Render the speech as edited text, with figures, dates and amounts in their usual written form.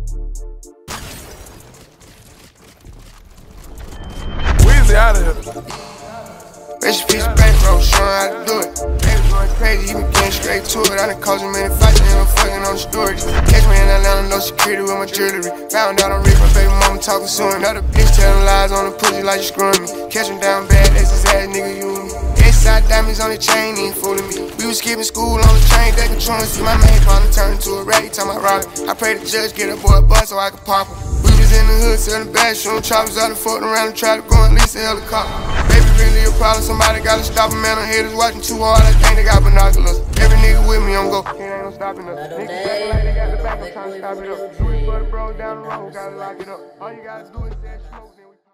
Weezy out of here. Rest in peace, bankroll, showing how to do it. Baby going crazy, he been getting straight to it. I done caused him many fights, and I'm fucking on the stories. Catch me in Atlanta, no security with my jewelry. Found out I'm rich, my baby mama talking soon. Another bitch telling lies on the pussy like you screwing me. Catch him down bad, that's his ass, nigga, you and me. Side diamonds on the chain, he ain't fooling me. We was skipping school on the train, they controlling. See my main partner turn into a rat, he talking about robbing. I pray the judge get a boy a bus so I can pop him. We was in the hood selling bad, shooting choppers out and fucking around and try to go and lease a helicopter. Baby really a problem, somebody gotta stop him, man. I'm haters watching too hard, I think they got binoculars. Every nigga with me, I'm go. It ain't no stopping us. Niggas acting like they got the back, I'm trying to stop it up. Shooting for the bros down the road, gotta lock it up. All you gotta do is say smoke.